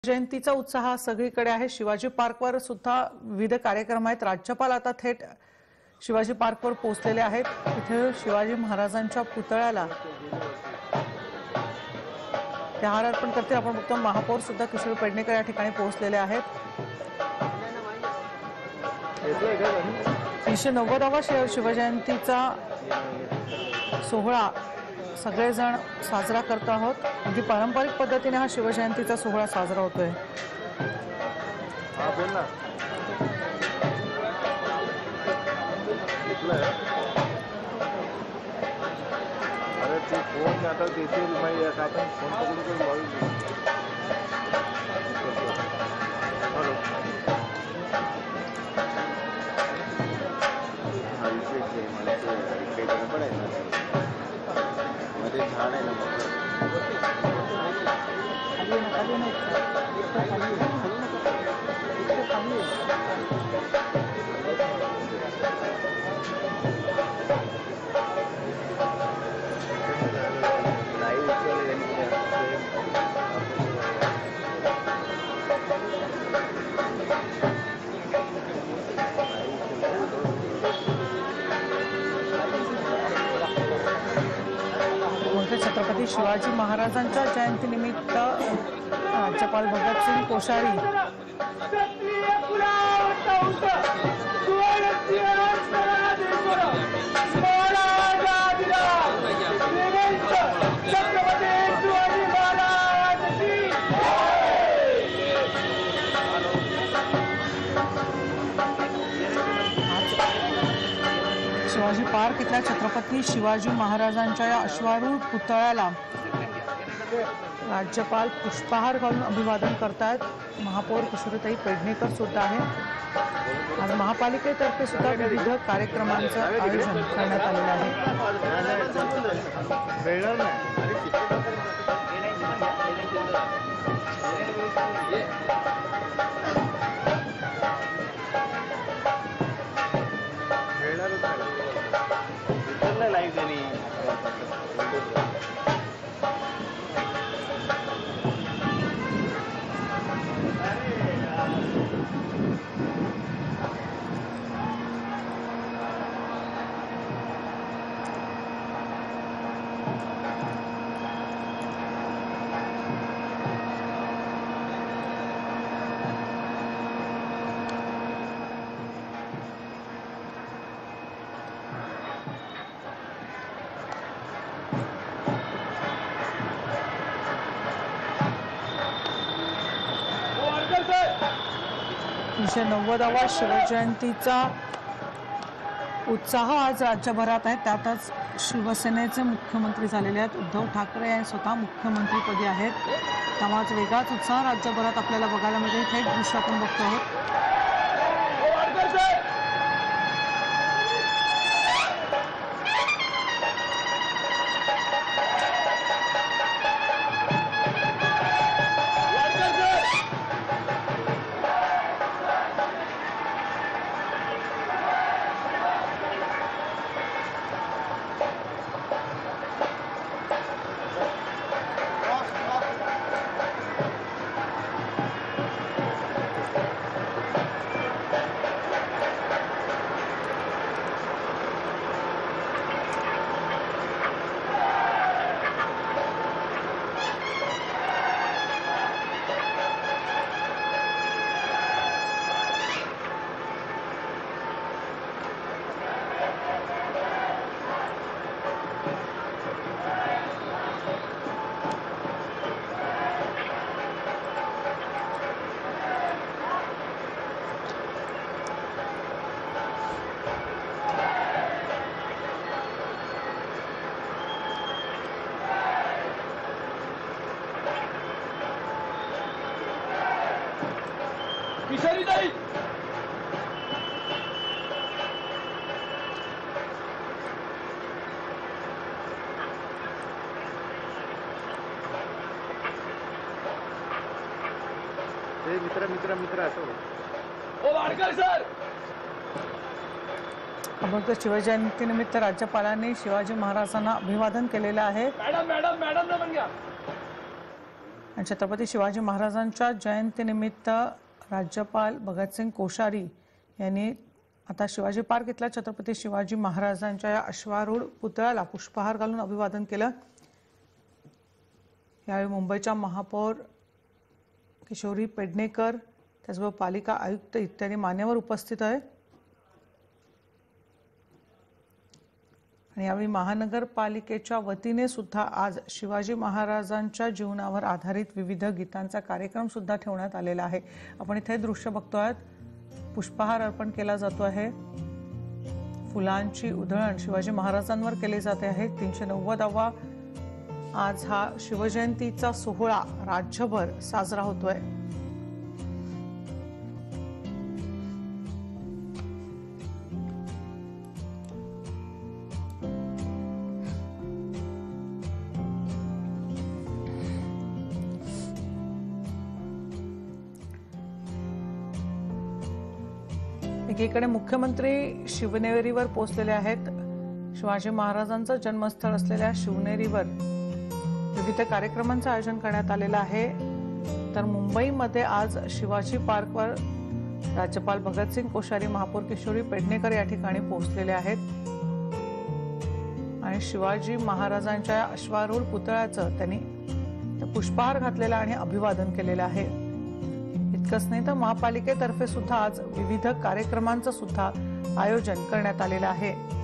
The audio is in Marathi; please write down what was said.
जयंतीचा उत्साह सगळीकडे आहे। शिवाजी पार्कवर सुद्धा विविध कार्यक्रम आहेत। राज्यपाल आता थेट शिवाजी पार्कवर पोहोचलेले आहेत। इथे शिवाजी महाराजांच्या पुतळ्याला हार अर्पण करते आपण बघतो। महापौर सुद्धा किशोर पेडणेकर या ठिकाणी पोहोचलेले आहेत। 390वा शिवजयंतीचा सोहळा सगळेजण साजरा करत आहोत। अगदी पारंपरिक पद्धतीने हा शिवजयंतीचा सोहळा साजरा होतोय। अरे ते फोन आता देतील नाही आपण फोन पकडून बोलू। हॅलो झाड आहे ना छत्रपती शिवाजी महाराजांच्या जयंतीनिमित्त राज्यपाल भगतसिंग कोश्यारी शिवाजी पार्क इथल्या छत्रपती शिवाजी महाराजांच्या या अश्वारूढ पुतळ्याला राज्यपाल पुष्पहार घालून अभिवादन करतायत। महापौर किशोरीताई पेडणेकर सुद्धा आहे। आज महापालिकेतर्फे सुद्धा विविध कार्यक्रमांचं आयोजन करण्यात आलेलं आहे। तीनशे 90वा शिवजयंतीचा उत्साह आज राज्यभरात आहे। त्यातच शिवसेनेचे मुख्यमंत्री झालेले आहेत। उद्धव ठाकरे यांनी स्वतः मुख्यमंत्रीपदी आहेत। त्यामुळे वेगळाच उत्साह राज्यभरात आपल्याला बघायला मिळेल। थेट दृश्य आपण बघतो आहोत। किशोरीताई मित्र मित्र मित्र असो। ओ वाडकर सर अमृत शिवजयंतीनिमित्त राज्यपालांनी शिवाजी महाराजांना अभिवादन केलेलं आहे। मॅडम मॅडम मॅडम ना बन गया। आणि छत्रपती शिवाजी महाराजांच्या जयंतीनिमित्त राज्यपाल भगतसिंग कोश्यारी यांनी आता शिवाजी पार्क इथल्या छत्रपती शिवाजी महाराजांच्या या अश्वारूढ पुतळ्याला पुष्पहार घालून अभिवादन केलं। यावेळी मुंबईच्या महापौर किशोरी पेडणेकर, त्याचबरोबर पालिका आयुक्त इत्यादी मान्यवर उपस्थित आहे। आणि यावेळी महानगरपालिकेच्या वतीने सुद्धा आज शिवाजी महाराजांच्या जीवनावर आधारित विविध गीतांचा कार्यक्रम सुद्धा ठेवण्यात आलेला आहे। आपण इथे दृश्य बघतोय, पुष्पहार अर्पण केला जातो आहे, फुलांची उधळण शिवाजी महाराजांवर केली जाते आहे। 390वा आज हा शिवजयंतीचा सोहळा राज्यभर साजरा होतोय। एकीकडे मुख्यमंत्री शिवनेरीवर पोहोचलेले आहेत। शिवाजी महाराजांचं जन्मस्थळ असलेल्या शिवनेरीवर विविध कार्यक्रमांचं आयोजन करण्यात आलेलं आहे। तर मुंबईमध्ये आज शिवाजी पार्कवर राज्यपाल भगतसिंग कोश्यारी, महापौर किशोरी पेडणेकर या ठिकाणी पोहोचलेले आहेत आणि शिवाजी महाराजांच्या या अश्वारूढ पुतळ्याचं त्यांनी पुष्पहार घातलेला आणि अभिवादन केलेलं आहे। इतकंच नाही तर महापालिकेतर्फे सुद्धा आज विविध कार्यक्रमांचं सुद्धा आयोजन करण्यात आलेलं आहे।